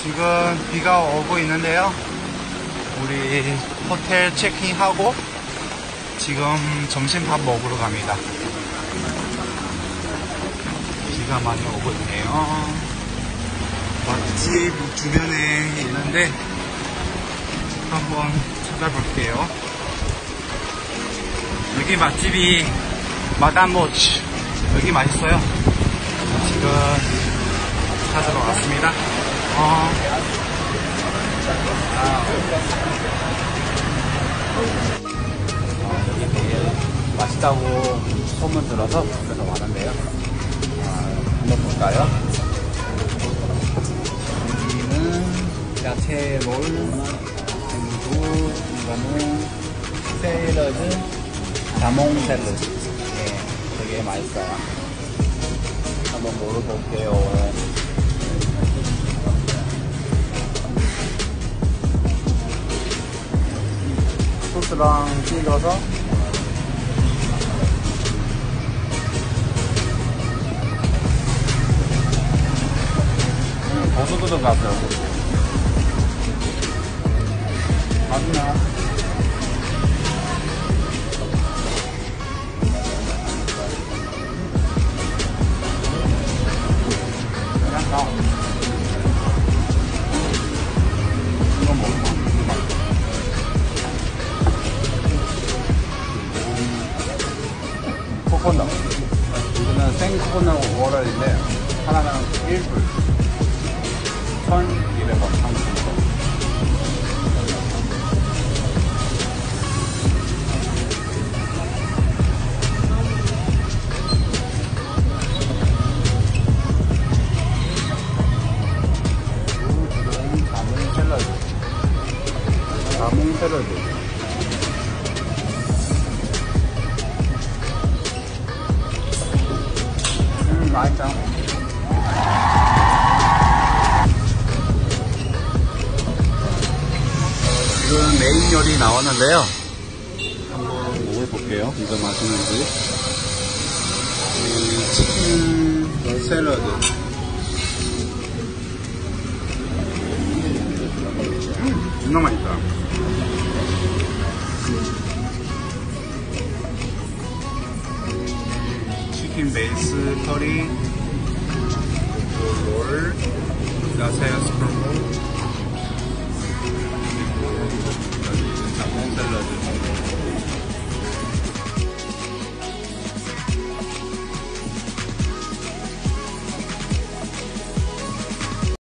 지금 비가 오고 있는데요. 우리 호텔 체킹하고 지금 점심밥 먹으러 갑니다. 비가 많이 오고 있네요. 맛집 주변에 있는데 한번 찾아볼게요. 여기 맛집이 마담모츠, 여기 맛있어요. 지금 찾으러 왔습니다. 여기 되게 맛있다고 소문 들어서 그래서 왔는데요. 한번 볼까요? 여기는 야채 롤, 그리고 이거는 샐러드, 자몽 샐러드. 네, 되게 맛있어요. 한번 먹어볼게요. 소스랑 찍어서 고수도 들어갔어요. 맛있나? 그냥 가. 이거 먹어. 코코넛. 이거는 생 코코넛 워럴인데 하나는 1불 1,200원 한국 돈. 자몽 샐러드. 자몽 샐러드. 맛있다. 지금 메인 요리 나왔는데요. 한번 먹어볼게요. 이거 맛있는지. 치킨 샐러드. 정말 맛있다. 치킨 베이스 커리, 롤, 야채 스프링 롤.